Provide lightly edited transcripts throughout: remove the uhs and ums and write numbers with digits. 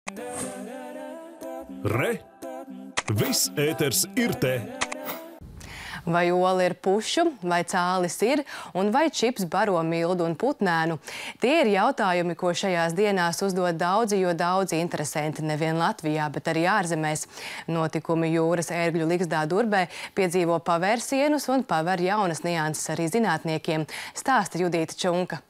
Re! Viss ēters ir te! Vai ola ir pušu, vai cālis ir, un vai čips baro mildu un putnēnu? Tie ir jautājumi, ko šajās dienās uzdod daudzi, jo daudzi interesanti nevien Latvijā, bet arī ārzemēs. Notikumi jūras ērgļu ligzdā Durbē piedzīvo pavērsienus un paver jaunas nianses arī zinātniekiem. Stāsta Judīta Čunka.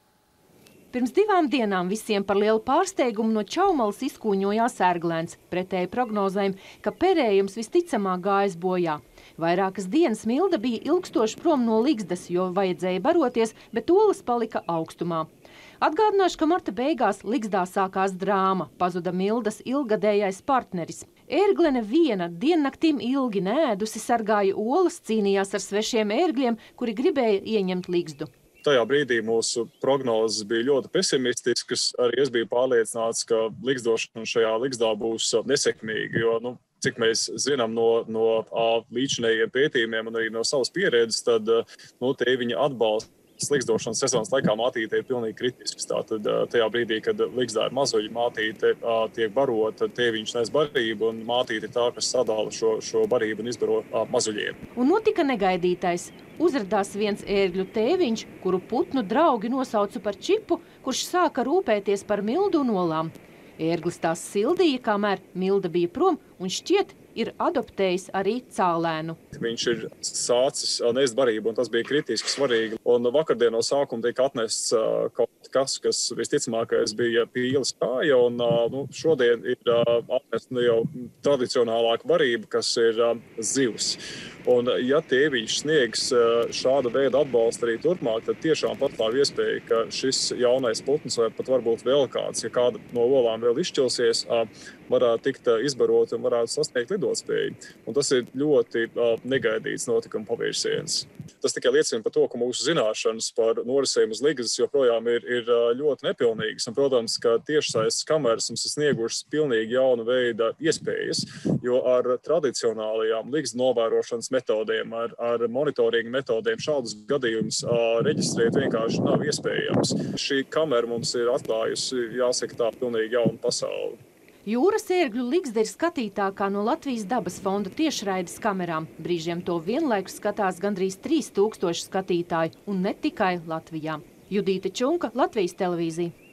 Pirms 2 dienām visiem par lielu pārsteigumu no Čaumalas izkūņojās ērglēns, pretēji prognozēm, ka perējums visticamāk gājas bojā. Vairākas dienas Milda bija ilgstoši prom no ligzdas, jo vajadzēja baroties, bet olas palika augstumā. Atgādināšu, ka marta beigās ligzdā sākās drāma, pazuda Mildas ilgadējais partneris. Ērglene viena diennaktīm ilgi neēdusi sargāja olas, cīnījās ar svešiem ērgļiem, kuri gribēja ieņemt ligzdu. Tajā brīdī mūsu prognozes bija ļoti pesimistiskas. Arī es biju pārliecināts, ka ligzdošana šajā ligzdā būs nesekmīga, jo, cik mēs zinām no līdzinējiem pētījumiem un arī no savas pieredzes, tad tēviņa atbalsts ligzdošanas sezonas laikā mātīte ir pilnīgi kritisks. Tātad tajā brīdī, kad ligzdā ir mazuļi, mātīte tiek barota, tēviņš nes barību, un mātīte ir tā, kas sadala šo barību un izbaro mazuļiem. Un notika negaidītais. Uzradās viens ērgļu tēviņš, kuru putnu draugi nosauca par čipu, kurš sāka rūpēties par Mildu un olām. Ērglis tās sildīja, kamēr Milda bija prom, un šķiet ir adoptējis arī cālēnu. Viņš ir sācis nest barību, un tas bija kritiski svarīgi. Un vakardien no sākuma tika atnests kaut kas visticamākais bija pīles kāja, un šodien ir atnesta jau tradicionālāka barība, kas ir zivs. Un ja tēviņš sniegs šāda veida atbalstu arī turpmāk, tad tiešām pastāv iespēja, ka šis jaunais putns vai pat varbūt vēl kāds, ja kāda no olām vēl izšķilsies, varētu tikt izbarot un varētu sasniegt lidotspēju. Un tas ir ļoti negaidīts notikuma pavērsiens. Tas tikai liecina par to, ka mūsu zināšanas par norisēm uz ligzdas joprojām ir ļoti nepilnīgas. Un, protams, ka tiešsaistes kameras mums ir sniegušas pilnīgi jaunu veidu iespējas, jo ar tradicionālajām ligzdas novērošanas metodēm, ar monitoringa metodēm šādus gadījumus reģistrēt vienkārši nav iespējams. Šī kamera mums ir atklājusi, jāsaka tā, pilnīgi jaunu pasauli. Jūras ērgļu ligzda ir skatītākā no Latvijas dabas fonda tiešraides kamerām. Brīžiem to vienlaikus skatās gandrīz 3000 skatītāju, un ne tikai Latvijā. Judīta Čunka, Latvijas televīzija.